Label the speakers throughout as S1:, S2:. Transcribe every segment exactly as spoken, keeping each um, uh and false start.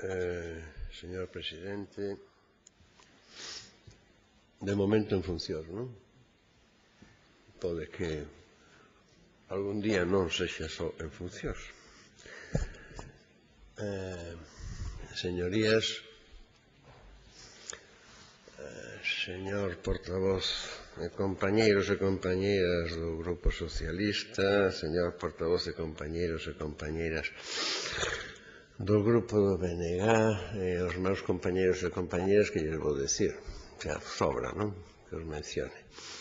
S1: Eh, señor presidente, de momento en función, non? Pode que algún día non sexa só en función. Eh, señorías, eh, señor portavoz e compañeiros e compañeiras do Grupo Socialista, señor portavoz e compañeiros e compañeiras do Grupo do B N G e os meus compañeiros e compañeiras que lles vou decir, xa sobra, non? Que os mencione.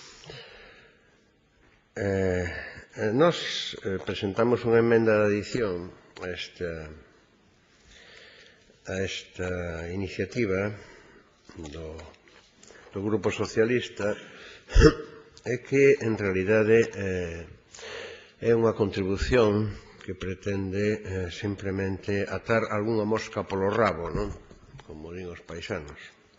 S1: Eh, nos eh, presentamos unha emenda de adición a esta, a esta iniciativa do, do Grupo Socialista é que, en realidade, eh, é unha contribución que pretende eh, simplemente atar algunha mosca polo rabo, non? Como din os paisanos.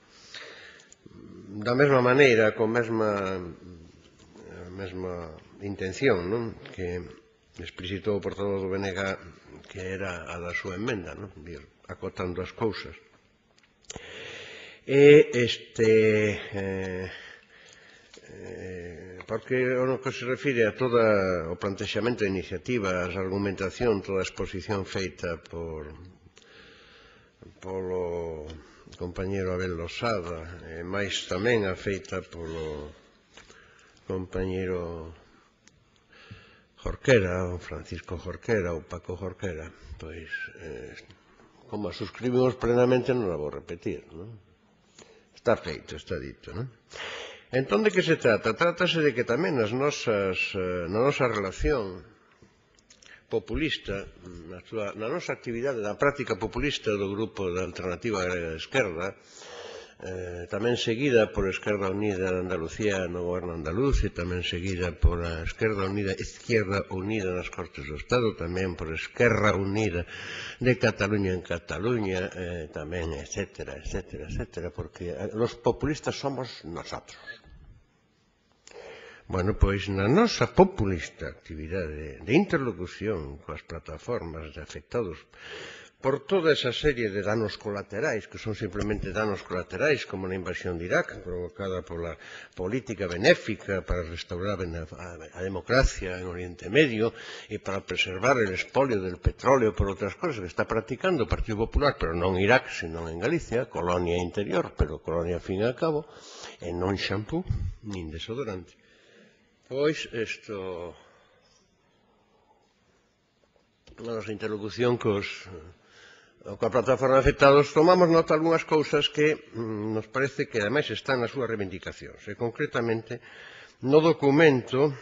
S1: Da mesma maneira, con mesma, a mesma intención, non? Que explicitou o portavoz do B N G que era a da súa emenda, non? Ir acotando as cousas. E este... Eh, eh, porque o que se refire a todo o plantexamento de iniciativas, a argumentación, toda a exposición feita por polo compañeiro Abel Losada e máis tamén a feita polo compañeiro Jorquera, o Francisco Jorquera, o Paco Jorquera, pois, eh, como a suscribimos plenamente, non a vou repetir, non? Está feito, está dito, non? Entón, de que se trata? Trátase de que tamén nas nosas, na nosa relación populista, na, súa, na nosa actividade, na práctica populista do Grupo da Alternativa Galega de Esquerda, eh, tamén seguida por Esquerda Unida de Andalucía no goberno andaluz e tamén seguida por a Esquerda Unida, Izquierda Unida nas Cortes do Estado, tamén por Esquerra Unida de Cataluña en Cataluña, eh, tamén, etcétera, etcétera, etcétera, porque los populistas somos nosotros. Bueno, pois na nosa populista actividade de interlocución coas plataformas de afectados por toda esa serie de danos colaterais, que son simplemente danos colaterais, como na invasión de Irak, provocada pola política benéfica para restaurar a democracia en Oriente Medio e para preservar el espolio del petróleo por outras cosas que está practicando o Partido Popular, pero non en Irak, senón en Galicia, colonia interior, pero colonia a fin e a cabo, e non xampú, nin desodorante. Pois, isto, na nosa interlocución cos, coa plataforma de afectados, tomamos nota de algunhas cousas que mm, nos parece que ademais están nas súas reivindicacións. E concretamente, no documento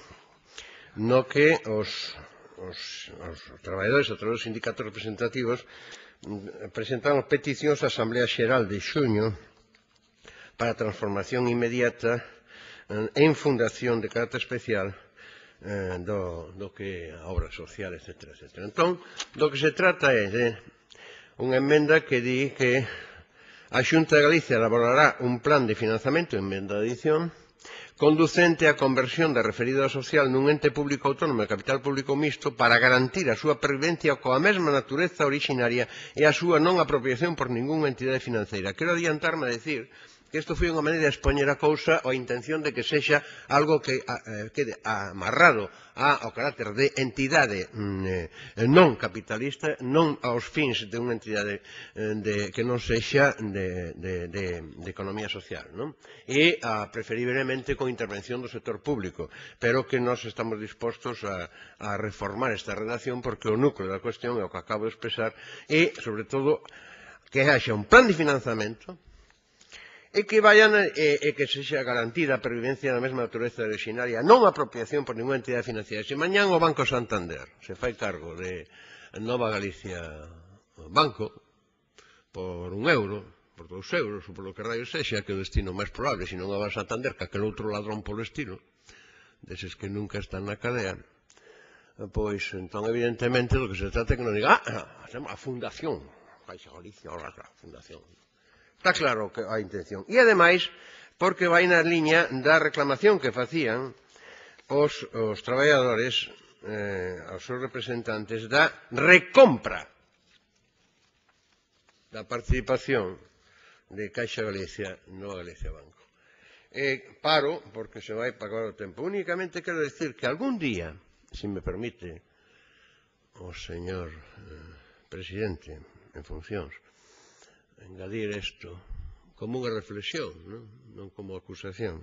S1: no que os, os, os traballadores a través dos sindicatos representativos mm, presentamos peticións á Asamblea Xeral de xuño para a transformación inmediata en fundación de carácter especial eh, do, do que a obra social, etcétera, etcétera. Entón, do que se trata é de unha emenda que di que a Xunta de Galicia elaborará un plan de financiamento, emenda de adición, conducente á conversión da referida social nun ente público autónomo de capital público mixto para garantir a súa pervivencia coa mesma natureza originaria e a súa non apropiación por ningunha entidade financeira. Quero adiantarme a decir que isto foi unha maneira de expoñer a cousa ou a intención de que sexa algo que eh, quede amarrado ao carácter de entidade eh, non capitalista, non aos fins de unha entidade eh, de, que non sexa de, de, de, de economía social, non? E a, preferiblemente con intervención do sector público, pero que nós estamos dispostos a, a reformar esta redacción porque o núcleo da cuestión é o que acabo de expresar e, sobre todo, que haxa un plan de financiamento e que vayan e, e que sexa garantida a pervivencia da mesma natureza originaria, non a apropiación por ninguna entidade financiera. Se mañán o Banco Santander se fai cargo de Nova Galicia Banco por un euro, por dous euros, ou polo que raio sexa, que o destino máis probable, se non a Banco Santander, que aquel outro ladrón polo estilo, deses que nunca están na cadea, pois, entón, evidentemente, do que se trata é que non diga, ah, a Fundación, Caixa Galicia, a Fundación. Está claro que a intención. E, ademais, porque vai na liña da reclamación que facían os, os traballadores, eh, aos seus representantes, da recompra da participación de Caixa Galicia no Galicia Banco. E paro, porque se vai pagar o tempo. Únicamente quero decir que algún día, se me permite o señor eh, presidente en funcións, engadir isto como unha reflexión, non, non como acusación.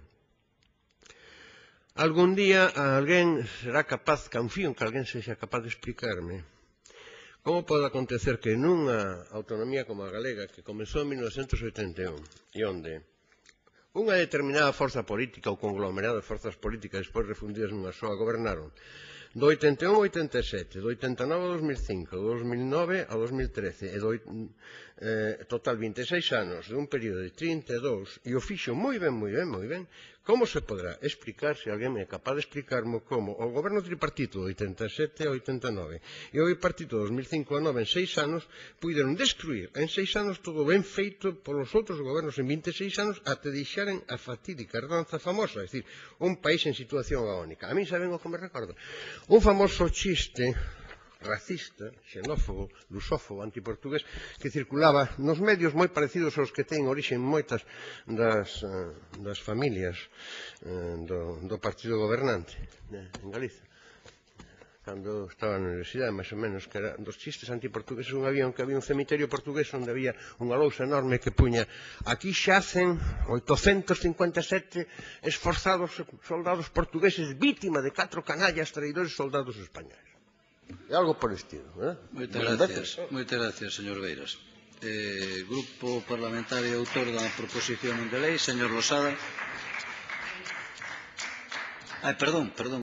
S1: Algún día alguén será capaz, confío en que alguén sexa capaz de explicarme como pode acontecer que nunha autonomía como a galega, que comezou en mil novecentos oitenta e un, e onde unha determinada forza política ou conglomerado de forzas políticas despois refundidas nunha soa gobernaron do oitenta e un ao oitenta e sete, do oitenta e nove ao dos mil cinco, do dos mil nove ao dos mil trece e do eh, total vinte e seis anos de un período de trinta e dous e o fixo moi ben, moi ben, moi ben. Como se poderá explicar, se alguén é capaz de explicarmo, como o goberno tripartito do oitenta e sete ao oitenta e nove e o bipartito do dos mil cinco ao nove en seis anos puideron destruir en seis anos todo ben feito polos outros gobernos en vinte e seis anos até deixaren a fatídica herdanza famosa, é dicir, un país en situación agónica. A mí saben o que me recorda? Un famoso chiste racista, xenófobo, lusófobo, antiportugués, que circulaba nos medios moi parecidos aos que teñen orixe en moitas das, uh, das familias uh, do, do partido gobernante eh, en Galicia. Cando estaba na universidade, máis ou menos, que era dos chistes antiportugueses, un había un que había un cemiterio portugués onde había unha lousa enorme que puña aquí xacen oitocentos cincuenta e sete esforzados soldados portugueses vítima de catro canallas traidores soldados españoles. É algo por estilo. Eh?
S2: Moitas gracias, moitas gracias, señor Beiras. Eh, Grupo Parlamentario autor da proposición de lei, señor Losada. Ai, perdón, perdón.